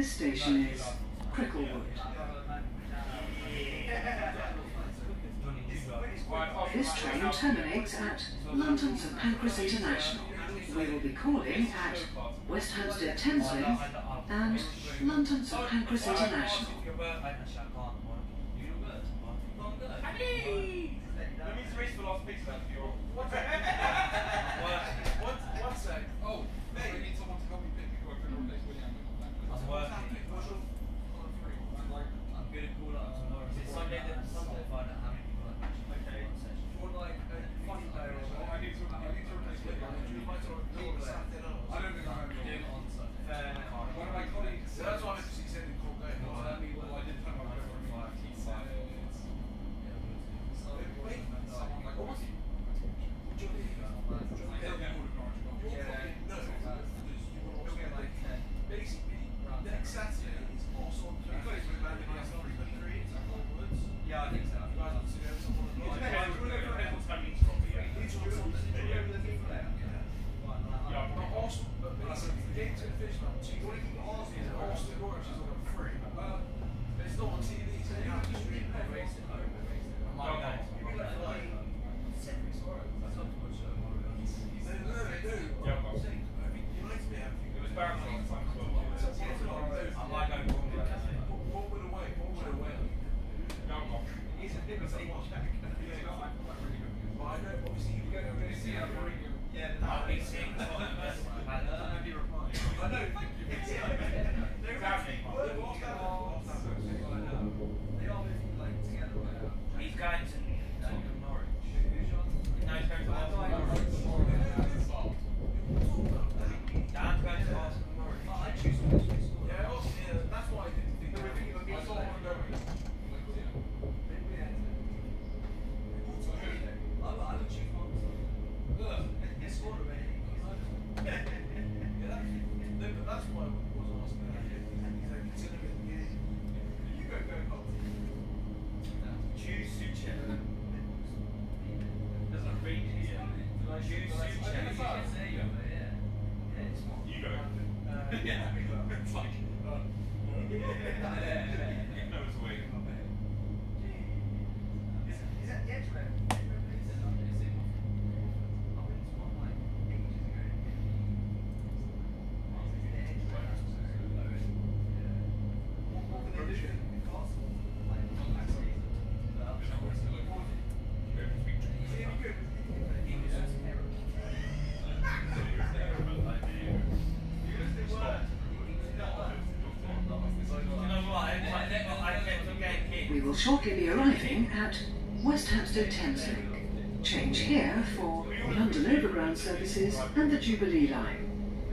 This station is Cricklewood. This train terminates at London St Pancras International. We will be calling at West Hampstead Thameslink and London St Pancras International. We will shortly be arriving at West Hampstead Thameslink. Change here for London Overground services and the Jubilee line.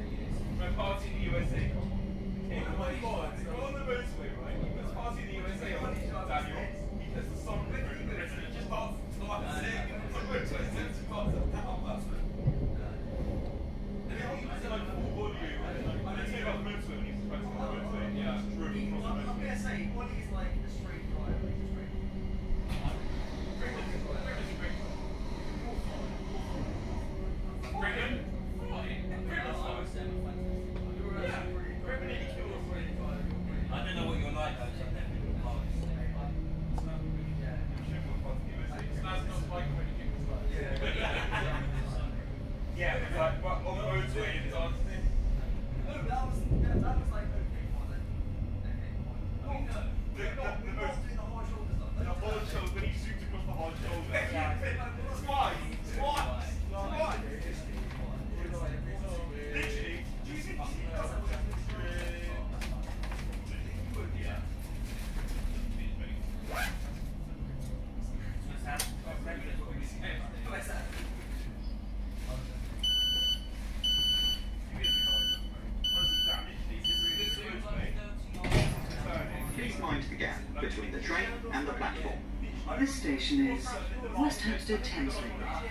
Between the train and the platform. This station is West Hampstead Thameslink.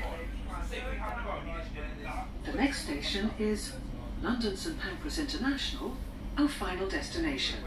The next station is London St Pancras International, our final destination.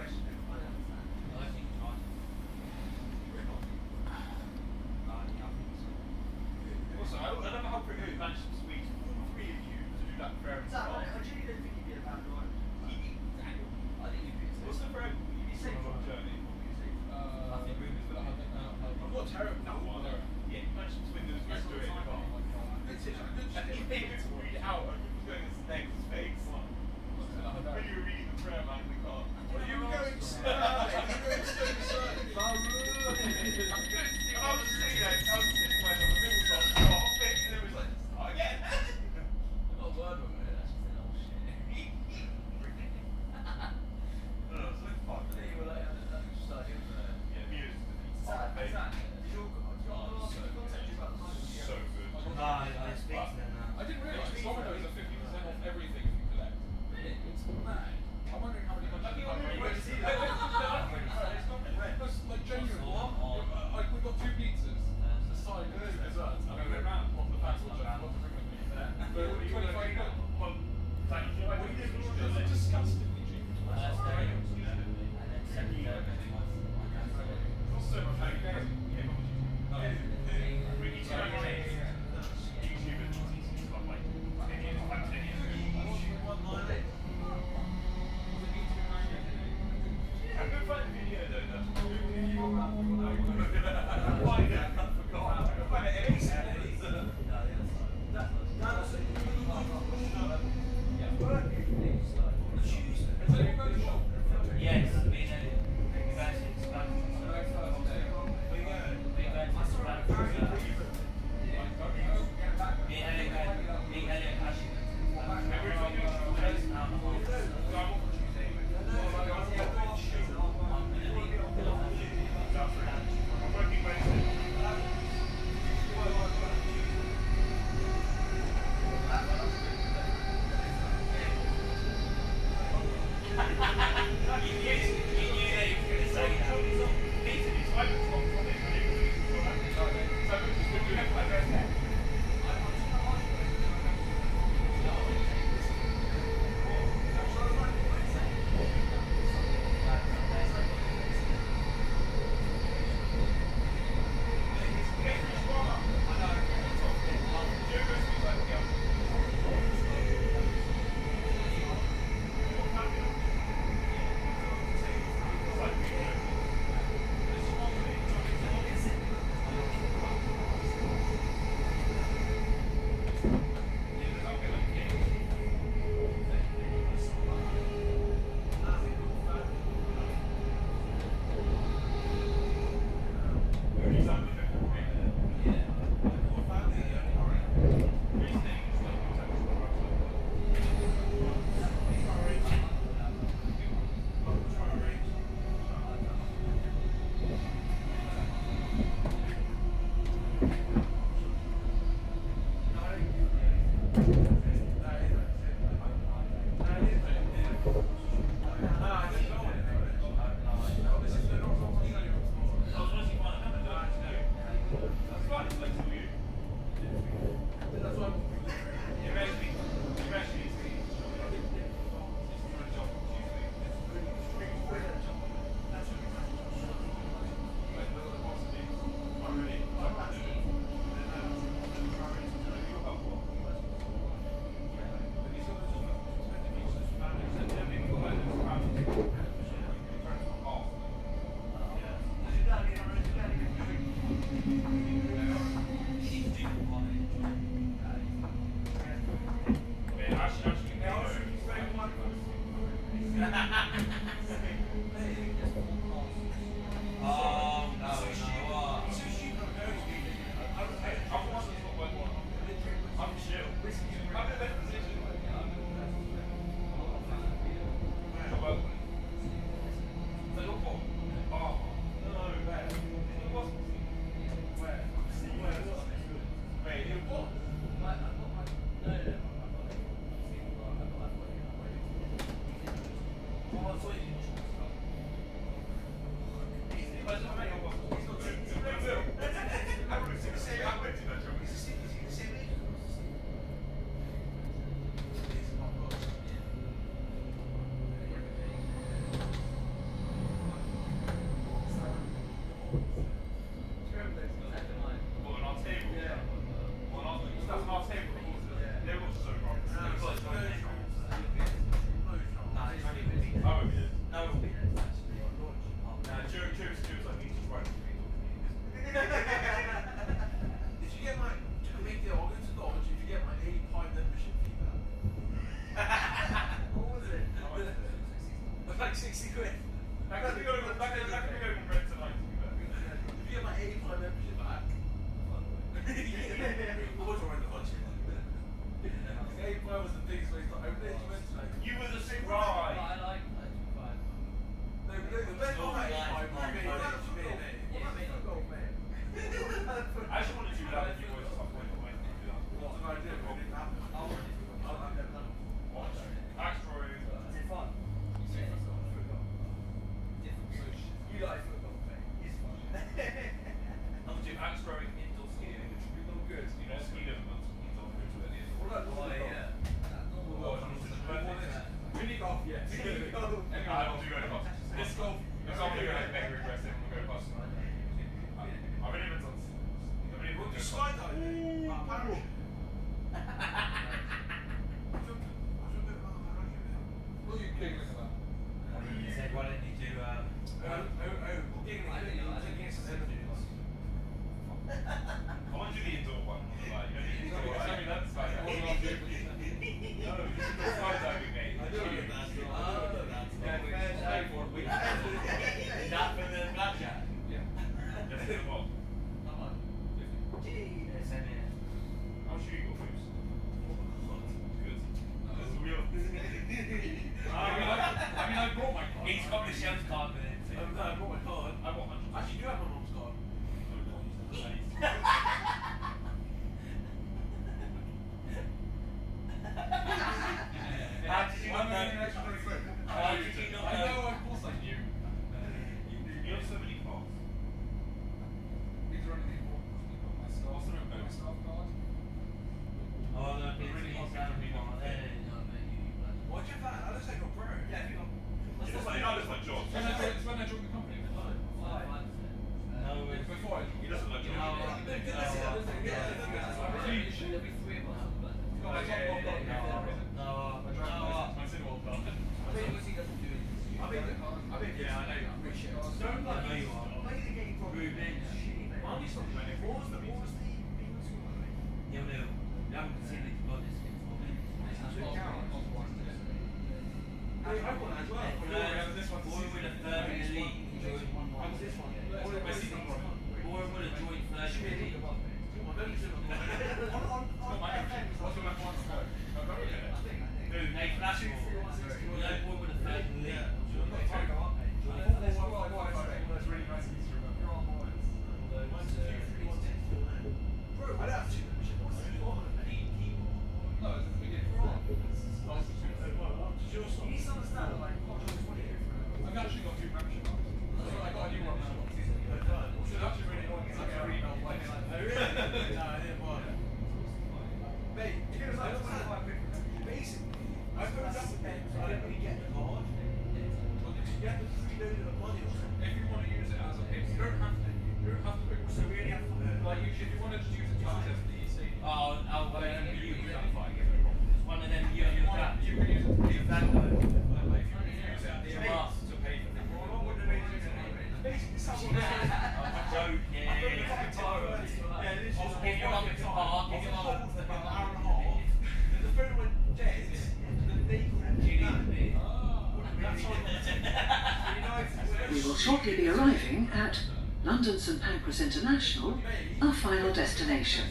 We will shortly be arriving at London St Pancras International, our final destination.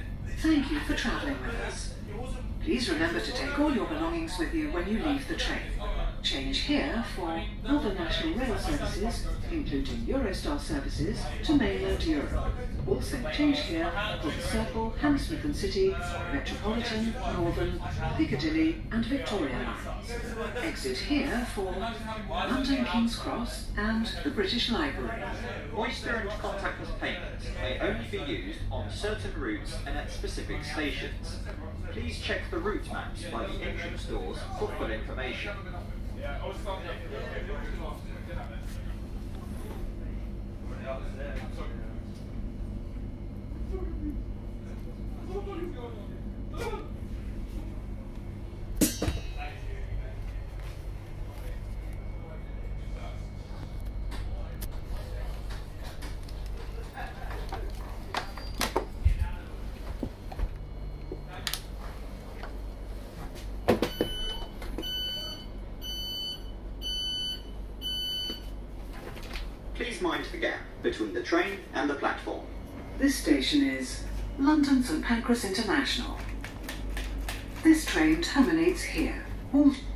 Thank you for travelling with us. Please remember to take all your belongings with you when you leave the train. Change here for other national rail services, including Eurostar services to mainland Europe. Also change here for the Circle, Hammersmith and City, Metropolitan, Northern, Piccadilly and Victoria lines. Exit here for London King's Cross and the British Library. Oyster and contactless payments may only be used on certain routes and at specific stations. Please check the route maps by the entrance doors for full information. Please mind the gap between the train and the platform. This station is London St Pancras International. This train terminates here. All